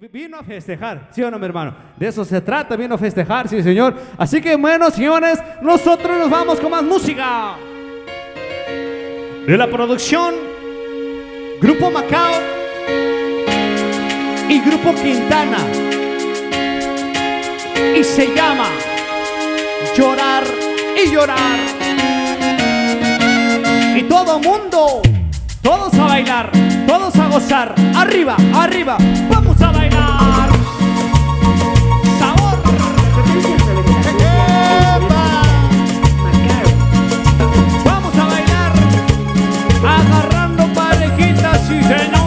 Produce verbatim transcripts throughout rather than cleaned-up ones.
vino a festejar, ¿sí o no, mi hermano? De eso se trata, vino a festejar, sí, señor. Así que, bueno, señores, nosotros nos vamos con más música. De la producción, Grupo Macao y Grupo Quintana. Y se llama Llorar y Llorar. Y todo mundo, todos a bailar, todos a gozar. Arriba, arriba, vamos a bailar. Sabor. Vamos a bailar, agarrando parejitas, sí señor.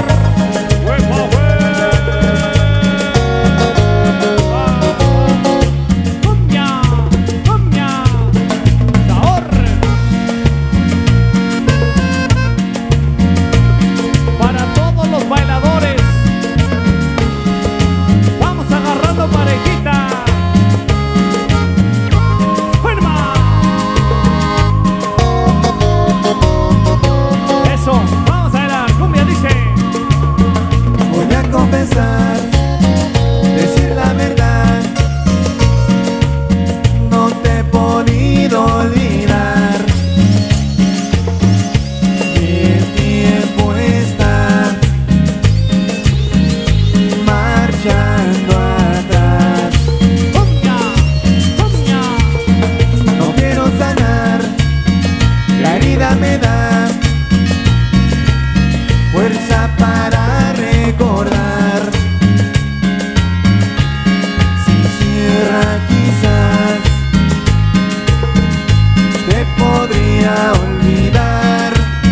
Decir la verdad, no te he podido olvidar. Y el tiempo está marchando atrás. No quiero sanar, la herida me da fuerza para recordar. Quizás te podría olvidar.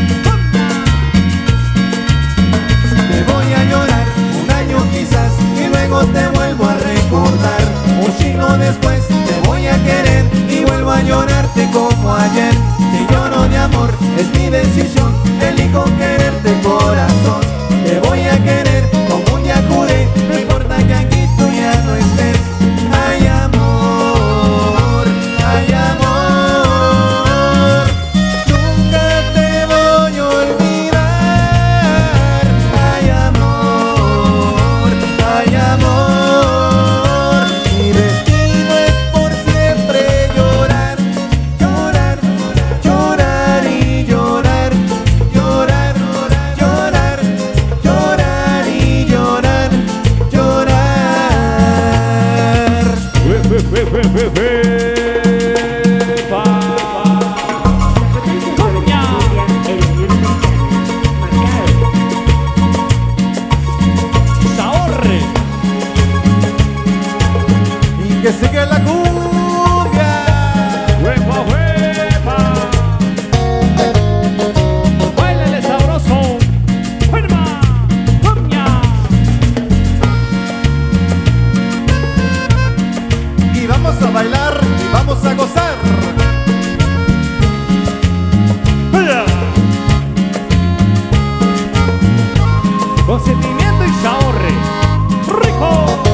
Te voy a llorar un año quizás y luego te vuelvo a recordar. Un siglo después te voy a querer y vuelvo a llorarte como ayer. Si lloro de amor es mi decisión, elijo quererte corazón. Te voy a querer como un día juré, no importa que aquí tú ya no estés. Ay amor, ay amor, nunca te voy a olvidar. Ay amor, ay amor, mi destino es por siempre llorar, llorar, llorar y llorar, llorar, llorar, llorar y llorar, llorar. Fe, fe, fe, fe. Pa, cumbia. Sabor. Y que siga la cumbia. Huepa, huepa. Báilale sabroso. Huepa, cumbia. Y vamos a bailar y vamos a gozar. Con sentimiento y sabor. Rico.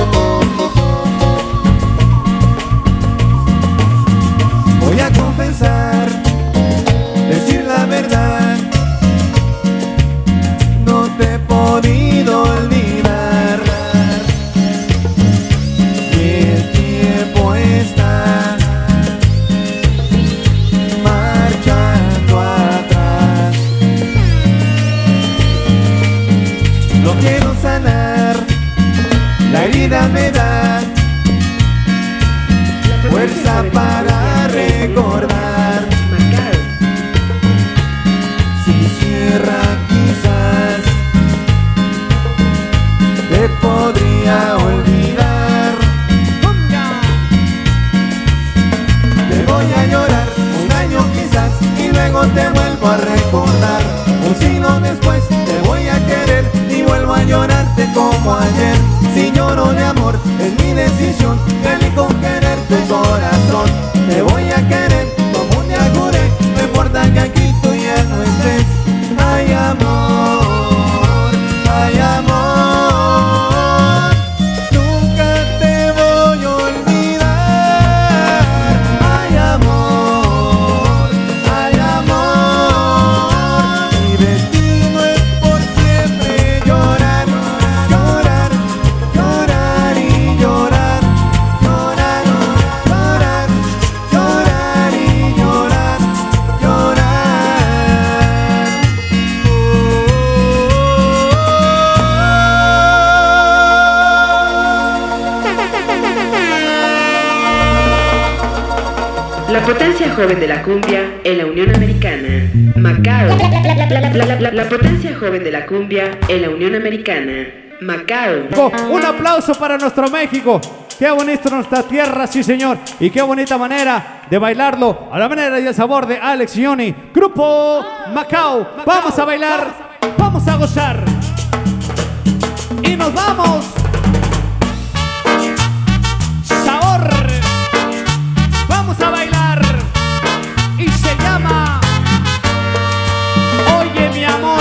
Voy a confesar, decir la verdad, no te he podido olvidar. Y el tiempo está marchando atrás. No quiero sanar, la herida me da fuerza para recordar. Si cierra quizás te podría olvidar. Te voy a llorar un año quizás y luego te vuelvo a recordar. Un siglo después te voy a querer y vuelvo a llorarte como ayer. Si lloro de amor es mi decisión, elijo quererte corazón. Te voy a querer como un día juré, no importa que aquí tú ya no estés. Ay amor, ay amor, nunca te voy a olvidar. Ay amor, ay amor. potencia joven de la cumbia en la Unión Americana. Macao. La, la, la, la, la potencia joven de la cumbia en la Unión Americana. Macao. Un aplauso para nuestro México. Qué bonito nuestra tierra, sí señor. Y qué bonita manera de bailarlo a la manera y el sabor de Alex y Johnny. Grupo Macao. Vamos a bailar, vamos a gozar. Y nos vamos. Sabor. Vamos a bailar. Y se llama Oye mi amor.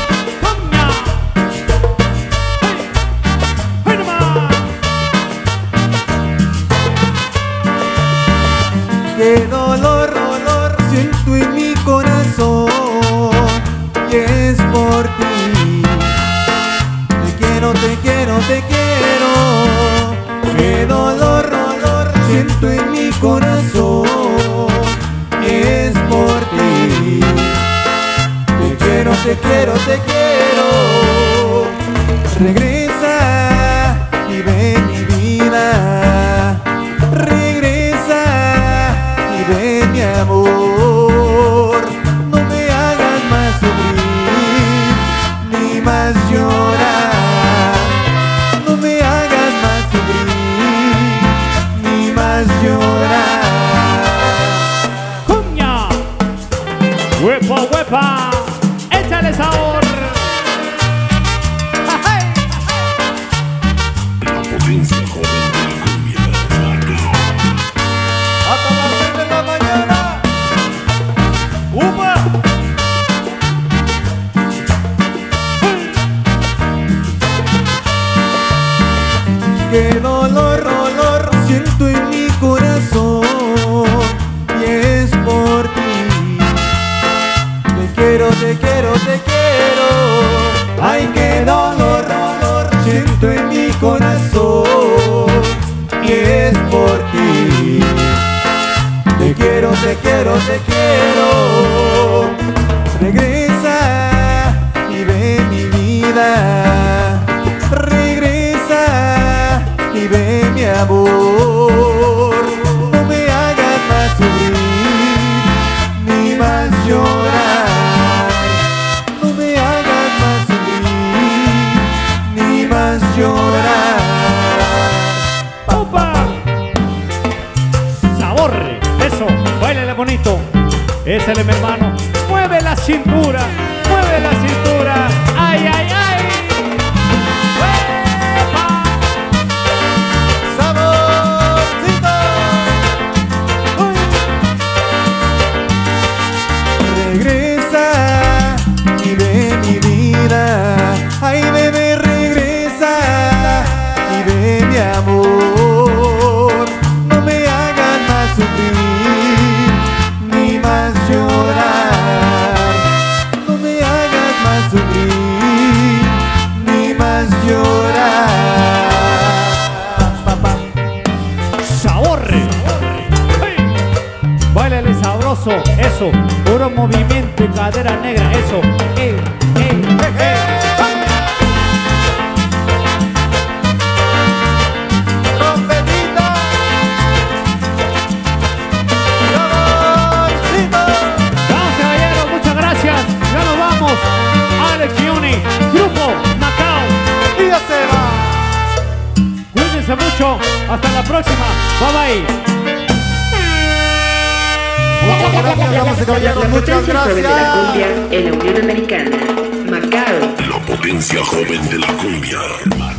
Qué dolor, dolor siento en mi corazón, y es por ti. Te quiero, te quiero, te quiero. Qué dolor, dolor siento en mi corazón, y es por ti. Te quiero, te quiero, te quiero. Regresa y ven mi vida. Regresa y ven mi amor. No me hagas más sufrir ni más llorar. No me hagas más sufrir ni más llorar. ¡Cuña! ¡Huepa, huepa! ¡Échale sabor! La potencia joven de la cumbia. Hasta las seis de la mañana. ¡Upa! Qué dolor, dolor siento en mi corazón, y es por ti. Te quiero, te quiero, te quiero. Ay, qué dolor, dolor siento en mi corazón, y es por ti. Te quiero, te quiero, te quiero. Regresa y ve mi vida. Regresa y ve mi amor. No me hagas más sufrir ni más llorar. No me hagas más sufrir ni más llorar. ¡Opa! ¡Sabor! Eso, báilale bonito. Ésale, mi hermano. Mueve la cintura, mueve la cintura. ¡Ay, ay, ay! ¡Uepa! ¡Saborcito! Regresa y ve mi vida. Ay, bebé, regresa y ve mi amor. No me hagas más sufrir ni más llorar. No me hagas más sufrir ni más llorar. Pa, pa, pa. ¡Sabor! ¡Hey! Báilale sabroso, eso. Puro movimiento y cadera negra, eso. ¡Ey, ey, ey! Trompetita, saborcito. Vamos, caballeros, muchas gracias. Ya nos vamos. Alex y Johnny, Grupo Macao. Y ya se va. Cuídense mucho. Hasta la próxima. Bye bye. Gracias, damas y caballeros, La muchas potencia joven de la gracias. cumbia en la Unión Americana. Macao. La potencia joven de la cumbia.